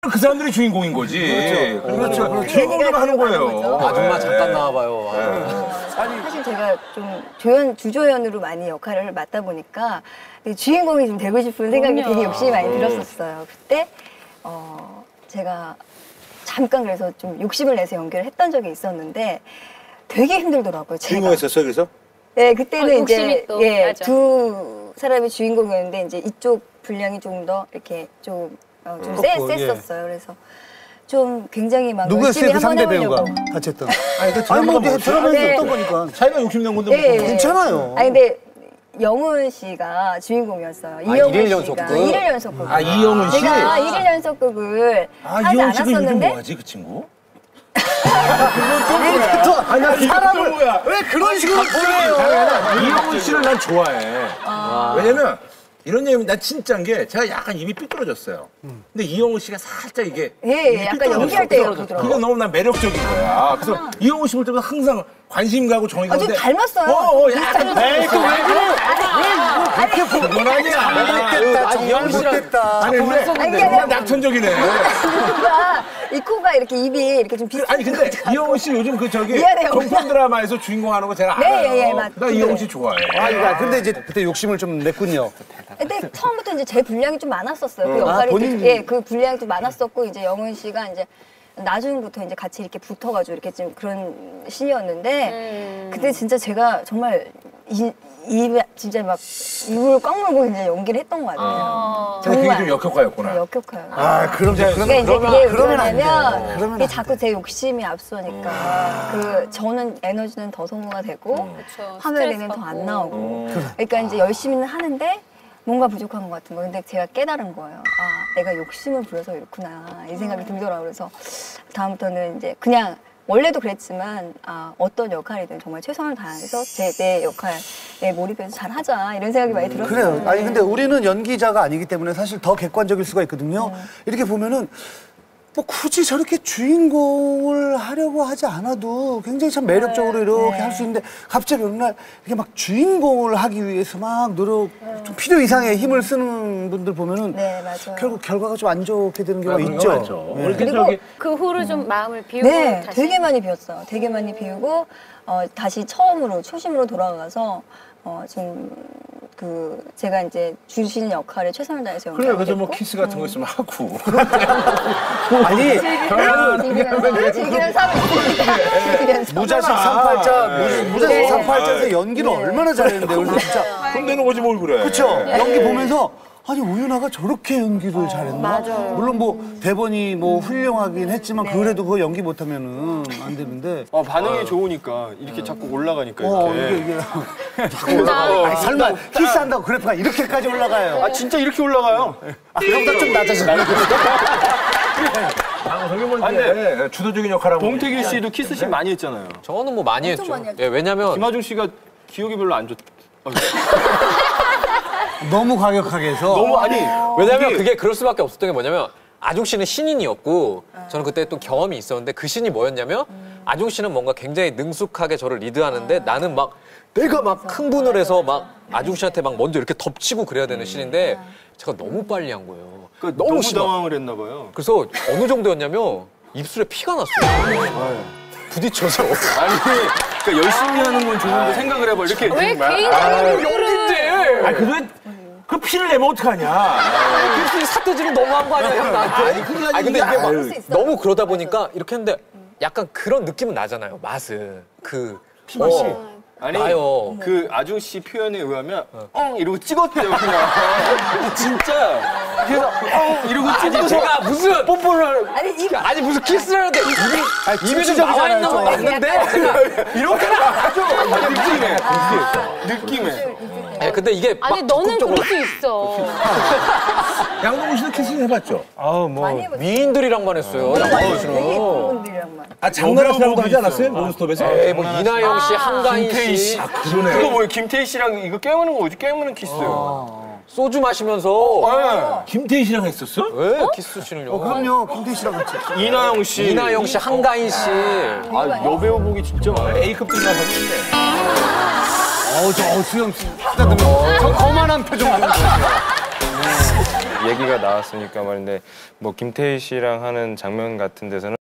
그 사람들이 주인공인 거지. 그렇죠. 주인공이 하는 거예요. 아줌마 잠깐 나와봐요. 사실 제가 좀 주조연으로 많이 역할을 맡다 보니까 주인공이 좀 되고 싶은 생각이 되게 욕심이 많이 들었었어요. 그때 제가 잠깐 그래서 좀 욕심을 내서 연기를 했던 적이 있었는데 되게 힘들더라고요. 주인공 했었어요, 그래서? 네, 그때는 이제 또, 두 사람이 주인공이었는데 이제 이쪽 분량이 조금 더 이렇게 좀 셌었어요. 그래서 좀 굉장히 막 누구였어요? 열심히 그 한번 상대 배우가 해보려고. 같이 했던. 아니, 그 아니 뭐 드라마가 드라마에서 네. 했던 거니까. 자기가 욕심낸 건데 네. 뭐. 괜찮아요. 아니 근데 영훈 씨가 주인공이었어요. 일일 이영훈 연속극? 씨가. 일일 연속극. 아, 이영훈 씨? 제가 일일 연속극을 하지 이영훈 씨가 요즘 않았었는데 뭐하지, 그 친구? 아니 나 사람을 왜 그런 식으로 보내요? 이영훈 씨를 난 좋아해. 왜냐면 이런 얘기면 난 진짜인 게 제가 약간 입이 삐뚤어졌어요. 근데 이영훈 씨가 살짝 이게 예, 약간 연기할 때 그러더라고요. 그게 너무 난 매력적인 거야. 그래서 이영훈 씨 볼 때마다 항상 관심 가고 정이 가는데 좀 닮았어요. 약간 에이 또 왜 그래? 그렇게 그건 아니야. 이영훈 씨랑 아니 근데 그냥 낙천적이네. 이 코가 이렇게 입이 이렇게 좀 비슷한 아니 근데 이영훈 씨 요즘 그 저기 미안해요. 정편 드라마에서 주인공 하는 거 제가 네, 알아요. 예, 맞- 나 이영훈 씨 좋아해. 근데 이제 그때 욕심을 좀 냈군요. 근데 처음부터 이제 제 분량이 좀 많았었어요. 그 역할이 본인이- 그 분량이 좀 많았었고 이제 영훈 씨가 이제 나중부터 이제 같이 이렇게 붙어가지고 이렇게 좀 그런 신이었는데 그때 진짜 제가 정말 입에 진짜 막 입을 꽉 물고 이제 연기를 했던 것 같아요. 근데 그게 좀 역효과였구나. 역효과요. 그럼 그러니까 이제 그게 그러면 안 돼. 왜냐면 그러면 이게 안 자꾸 제 욕심이 앞서니까 그 저는 에너지는 더 소모가 되고 화면에는 더 안 나오고 그러니까 이제 열심히는 하는데 뭔가 부족한 것 같은 거. 근데 제가 깨달은 거예요. 아, 내가 욕심을 부려서 이렇구나. 이 생각이 들더라고요. 그래서 다음부터는 이제 그냥 원래도 그랬지만 어떤 역할이든 정말 최선을 다해서 내 역할에 몰입해서 잘하자 이런 생각이 많이 들었어요. 그래요. 아니 근데 우리는 연기자가 아니기 때문에 사실 더 객관적일 수가 있거든요. 이렇게 보면은 뭐 굳이 저렇게 주인공을 하려고 하지 않아도 굉장히 참 매력적으로 이렇게 할 수 있는데 갑자기 어느 날 이렇게 막 주인공을 하기 위해서 막 좀 필요 이상의 힘을 쓰는 분들 보면은 네, 맞아요. 결국 결과가 좀 안 좋게 되는 경우가 있죠. 네. 그리고 그 후로 좀 마음을 비우고 네, 다시 되게 많이 비웠어요. 되게 많이 비우고 다시 초심으로 돌아가서 제가 이제 주신 역할에 최선을 다해서 그래, 연기하게 그래서 뭐 됐고. 키스 같은 거 있으면 하고. 아니 즐기는 삶을 있습니다. 무자식 삼팔자 무자식 삼팔자에서 연기를 얼마나 잘했는데 그래서 진짜 손대는 거지 뭘 그래. 그렇죠. 연기 보면서 아니 오윤아가 저렇게 연기를 잘했나? 맞아요. 물론 뭐 대본이 뭐 훌륭하긴 했지만 그래도 그거 연기 못하면은 안 되는데. 반응이 좋으니까 이렇게 자꾸 올라가니까 이렇게. 이게 자꾸 올라가. 아니, 설마 키스한다고 그래프가 이렇게까지 올라가요? 진짜 이렇게 올라가요. 그러다 좀 낮아져. 방송이 뭐 이제 주도적인 역할하고. 봉태규 씨도 키스씬 많이 했잖아요. 저는 뭐 많이 했죠. 예, 왜냐면 김하중 씨가 기억이 별로 안 좋. 너무 과격하게 해서. 너무 왜냐면 그게 그럴 수밖에 없었던 게 뭐냐면 아중 씨는 신인이었고 저는 그때 또 경험이 있었는데 그 신이 뭐였냐면 아중 씨는 뭔가 굉장히 능숙하게 저를 리드하는데 나는 막 내가 막 흥분을 해서 막 아중 씨한테 막 먼저 이렇게 덮치고 그래야 되는 신인데 제가 너무 빨리 한 거예요. 그러니까 너무 당황을 했나 봐요. 그래서 어느 정도였냐면 입술에 피가 났어요. 부딪혀서. 아니, 그러니까 열심히 하는 건 좋은데 생각을 해봐. 이렇게 왜 개인적으로 연기인데. 아니 그 피를 내면 어떡하냐. 입술이 삿대질은 너무한 거 아니야, 형 나한테? 아니 근데 이게 막 너무 그러다 보니까 이렇게 했는데 약간 그런 느낌은 나잖아요, 맛은. 피맛이. 아니 나요. 그 아중 씨 표현에 의하면 이러고 찍었대요 그냥. 진짜. 그래서 이러고 찍어서 제가 무슨 뽀뽀를 아니 무슨 키스를 하는데 입에 좀 나와 있는 건 맞는데 이렇게는 안 하죠. 느낌에. 네, 근데 이게 아니 막 너는 적극적으로 그럴 수 있어. 양동근 씨도 키스 해봤죠? 미인들이랑만 했어요. 양동근 씨는. 되게 예쁜 분들이랑만. 장나라스랑도 하지 않았어요? 논스톱에서? 네, 뭐 이나영 씨, 한가인 김태희 씨, 씨. 그거 뭐예요? 김태희 씨랑 이거 깨무는 거 뭐지? 깨무는 키스. 소주 마시면서 김태희 씨랑 했었어? 왜 키스 씬을요? 그럼요. 김태희 씨랑 같이. 이나영 씨. 이나영 씨, 한가인 씨. 여배우 보기 진짜 많아요. A급 등장 했는데. 저 수영 씨. 저 거만한 표정. 얘기가 나왔으니까 말인데 뭐 김태희 씨랑 하는 장면 같은 데서는